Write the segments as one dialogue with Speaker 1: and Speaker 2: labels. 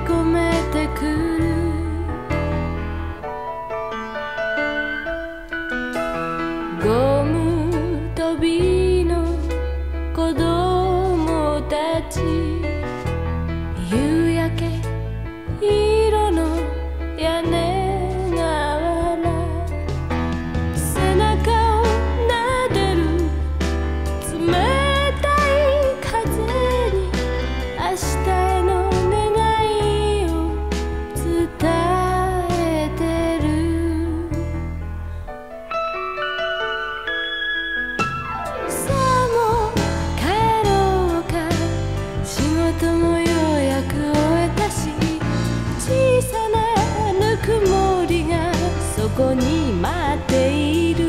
Speaker 1: 込めてくる。ゴム跳びの子供たち、夕焼け色の屋根瓦、背中を撫でる冷たい風に明日への願いを伝えてる。さあもう帰ろうか、仕事もようやく終えたし、小さなぬくもりがそこに待っている。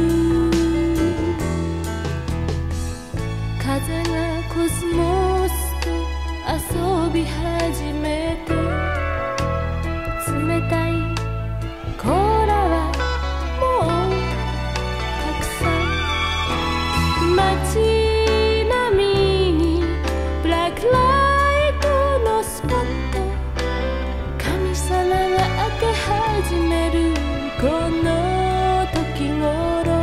Speaker 1: 風がコスモスと遊び始めて、冷たいコーラはもうたくさん、街並みにブラックライトのスポット、神様が開け始めるこの時頃、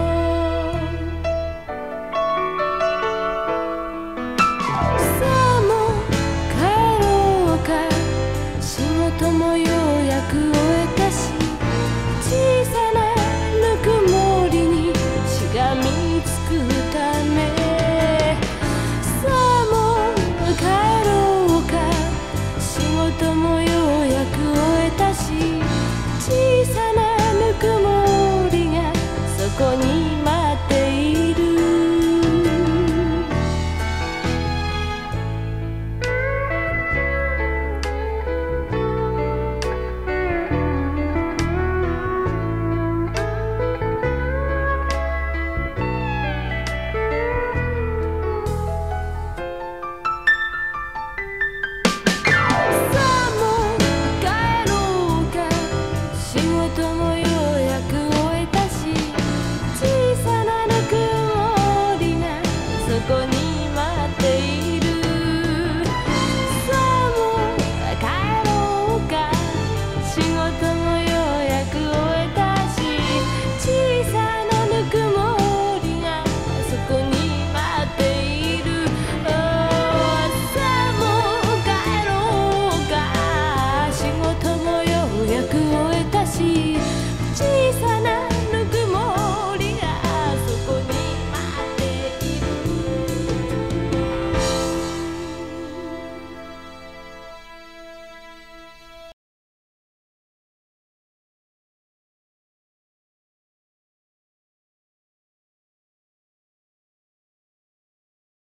Speaker 1: さあもう帰ろうか、仕事もようやく終えたし、小さなぬくもりにしがみつくため、さあもう帰ろうか、仕事もようやく終えたし、